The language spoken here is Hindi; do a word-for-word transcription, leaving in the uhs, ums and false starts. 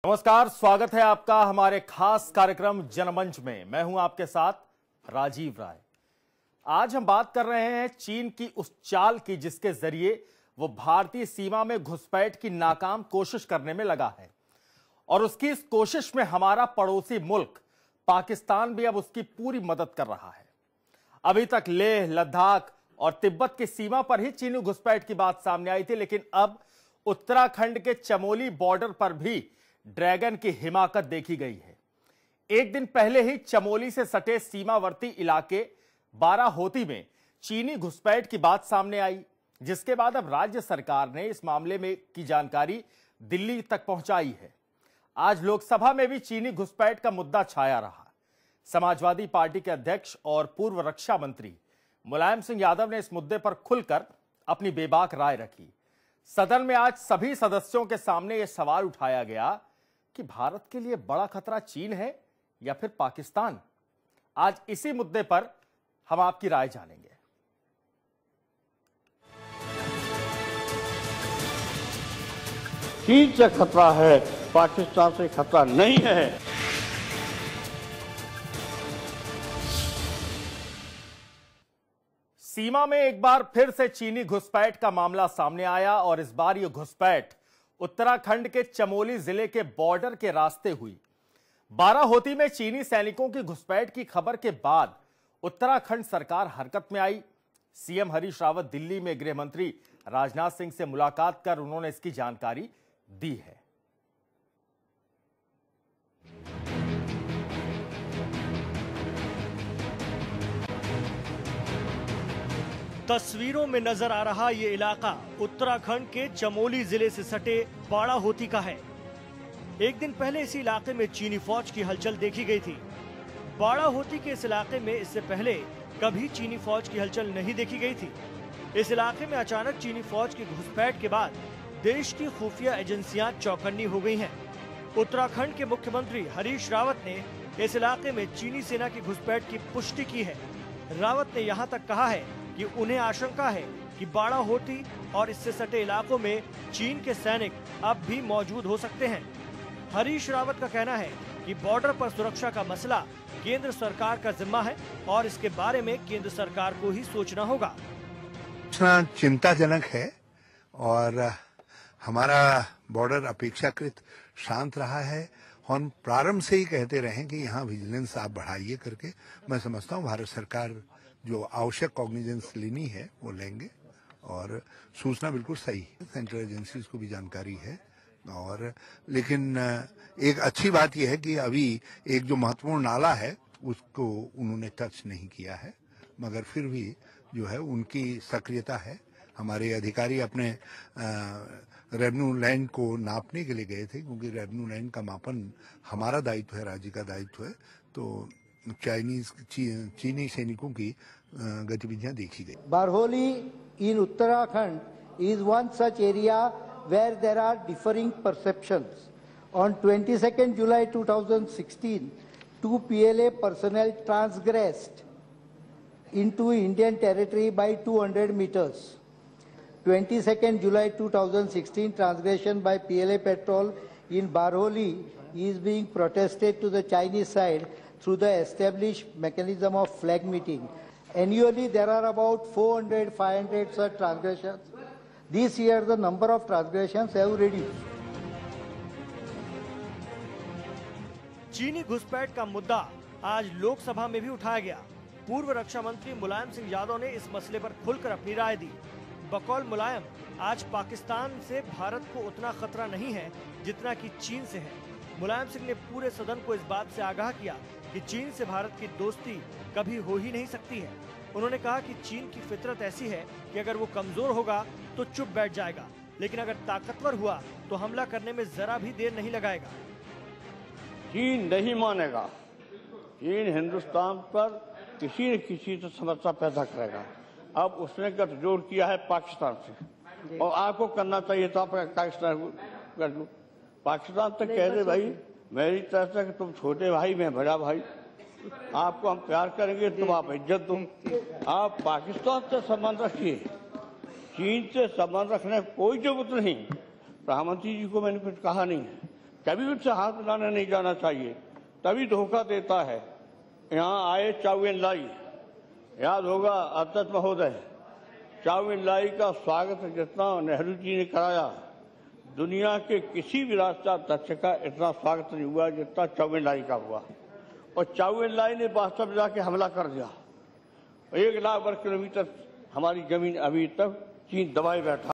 नमस्कार, स्वागत है आपका हमारे खास कार्यक्रम जनमंच में। मैं हूं आपके साथ राजीव राय। आज हम बात कर रहे हैं चीन की उस चाल की जिसके जरिए वो भारतीय सीमा में घुसपैठ की नाकाम कोशिश करने में लगा है और उसकी इस कोशिश में हमारा पड़ोसी मुल्क पाकिस्तान भी अब उसकी पूरी मदद कर रहा है। अभी तक लेह, लद्दाख और तिब्बत की सीमा पर ही चीनी घुसपैठ की बात सामने आई थी, लेकिन अब उत्तराखंड के चमोली बॉर्डर पर भी ड्रैगन की हिमाकत देखी गई है। एक दिन पहले ही चमोली से सटे सीमावर्ती इलाके बाराहोती में चीनी घुसपैठ की बात सामने आई, जिसके बाद अब राज्य सरकार ने इस मामले में की जानकारी दिल्ली तक पहुंचाई है। आज लोकसभा में भी चीनी घुसपैठ का मुद्दा छाया रहा। समाजवादी पार्टी के अध्यक्ष और पूर्व रक्षा मंत्री मुलायम सिंह यादव ने इस मुद्दे पर खुलकर अपनी बेबाक राय रखी। सदन में आज सभी सदस्यों के सामने यह सवाल उठाया गया कि भारत के लिए बड़ा खतरा चीन है या फिर पाकिस्तान। आज इसी मुद्दे पर हम आपकी राय जानेंगे। चीन से खतरा है, पाकिस्तान से खतरा नहीं है। सीमा में एक बार फिर से चीनी घुसपैठ का मामला सामने आया और इस बार यह घुसपैठ उत्तराखंड के चमोली जिले के बॉर्डर के रास्ते हुई। बाराहोती में चीनी सैनिकों की घुसपैठ की खबर के बाद उत्तराखंड सरकार हरकत में आई। सीएम हरीश रावत दिल्ली में गृह मंत्री राजनाथ सिंह से मुलाकात कर उन्होंने इसकी जानकारी दी है। तस्वीरों में नजर आ रहा ये इलाका उत्तराखंड के चमोली जिले से सटे बाराहोती का है। एक दिन पहले इसी इलाके में चीनी फौज की हलचल देखी गई थी। बाराहोती के इस इलाके में इससे पहले कभी चीनी फौज की हलचल नहीं देखी गई थी। इस इलाके में अचानक चीनी फौज की घुसपैठ के बाद देश की खुफिया एजेंसियां चौकन्नी हो गई हैं। उत्तराखंड के मुख्यमंत्री हरीश रावत ने इस इलाके में चीनी सेना की घुसपैठ की पुष्टि की है। रावत ने यहाँ तक कहा है कि उन्हें आशंका है कि बाराहोती और इससे सटे इलाकों में चीन के सैनिक अब भी मौजूद हो सकते हैं। हरीश रावत का कहना है कि बॉर्डर पर सुरक्षा का मसला केंद्र सरकार का जिम्मा है और इसके बारे में केंद्र सरकार को ही सोचना होगा। चिंताजनक है और हमारा बॉर्डर अपेक्षाकृत शांत रहा है। हम प्रारंभ से ही कहते रहे कि यहाँ विजिलेंस आप बढ़ाइए करके। मैं समझता हूँ भारत सरकार जो आवश्यक कॉग्निजेंस लेनी है वो लेंगे और सूचना बिल्कुल सही है। सेंट्रल एजेंसीज को भी जानकारी है और लेकिन एक अच्छी बात यह है कि अभी एक जो महत्वपूर्ण नाला है उसको उन्होंने टच नहीं किया है, मगर फिर भी जो है उनकी सक्रियता है। हमारे अधिकारी अपने रेवेन्यू लैंड को नापने के लिए गए थे, क्योंकि रेवेन्यू लैंड का मापन हमारा दायित्व है, राज्य का दायित्व है। तो चाइनीज ची, चीनी सैनिकों की गतिविधियां देखी गई। Barahoti in Uttarakhand is one such area where there are differing perceptions. On twenty-second July twenty sixteen, two P L A personnel transgressed into Indian territory by two hundred meters. twenty-second July twenty sixteen, transgression by P L A patrol in Barholi is being protested to the Chinese side through the established mechanism of flag meeting. Annually, there are about four hundred to five hundred such transgressions. This year, the number of transgressions have reduced. चीनी घुसपैठ का मुद्दा आज लोकसभा में भी उठाया गया। पूर्व रक्षा मंत्री मुलायम सिंह यादव ने इस मसले पर खुलकर अपनी राय दी। बकौल मुलायम, आज पाकिस्तान से भारत को उतना खतरा नहीं है जितना कि चीन से है। मुलायम सिंह ने पूरे सदन को इस बात से आगाह किया कि चीन से भारत की दोस्ती कभी हो ही नहीं सकती है। उन्होंने कहा कि चीन की फितरत ऐसी है कि अगर वो कमजोर होगा तो चुप बैठ जाएगा, लेकिन अगर ताकतवर हुआ तो हमला करने में जरा भी देर नहीं लगाएगा। चीन नहीं मानेगा। चीन हिंदुस्तान पर किसी न किसी से समस्या पैदा करेगा। अब उसने गठजोड़ किया है पाकिस्तान से और आपको करना चाहिए था पाकिस्तान कर लो। पाकिस्तान तक कह दे भाई मेरी तरफ से तुम छोटे भाई मैं बड़ा भाई, आपको हम प्यार करेंगे, तुम आप इज्जत दो। आप पाकिस्तान से संबंध रखिए, चीन से संबंध रखने की कोई जरूरत नहीं। प्रधानमंत्री जी को मैंने कुछ कहा नहीं है, कभी उनसे हाथ मिलाने नहीं जाना चाहिए, तभी धोखा देता है। यहाँ आए चाउएन लाई, याद होगा अध्यक्ष महोदय, चाउएन लाई का स्वागत जितना नेहरू जी ने कराया, दुनिया के किसी भी राष्ट्राध्यक्ष का इतना स्वागत नहीं हुआ जितना चाउएन लाई का हुआ। और चाउएन लाई ने वास्तव में जाके हमला कर दिया। एक लाख वर्ग किलोमीटर हमारी जमीन अभी तक चीन दबाए बैठा।